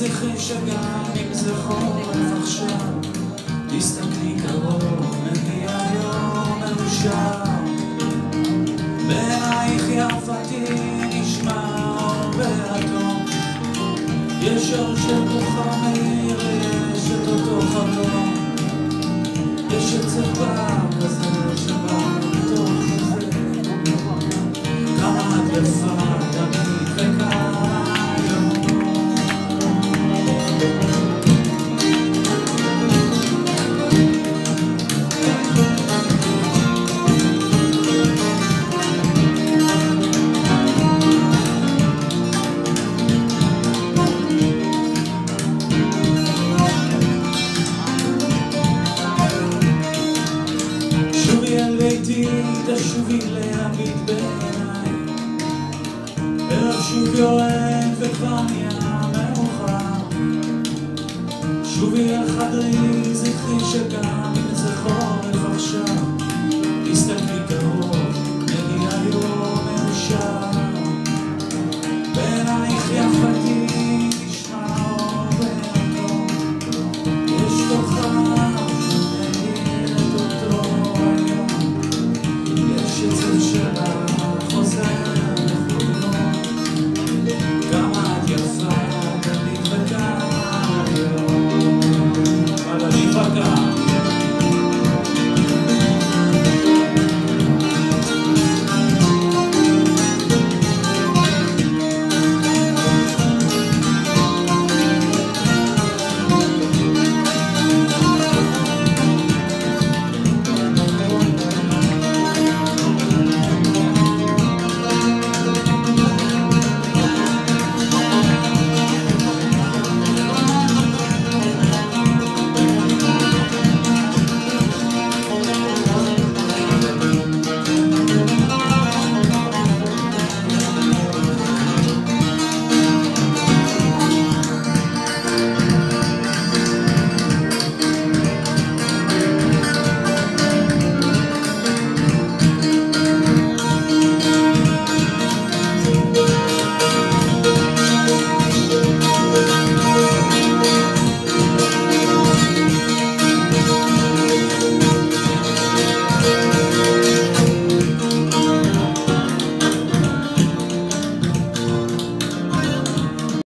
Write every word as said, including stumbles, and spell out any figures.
זכרי שגם אם זה חורף עכשיו, תסתכלי קרוב, מגיע יום מאושר. בעינייך יפתי נשמע אור באדום, יש אור של כוכב מאיר, יש את אותו חלום, יש את צבע כזה שבא מתוך זה. כמה את יפה תמיד וכמה היום. תשובי להביט בעיניי, ערב שוב יורד וכבר נהיה מאוחר. שובי אל חדרי, זכרי שגם אם זה חורף עכשיו,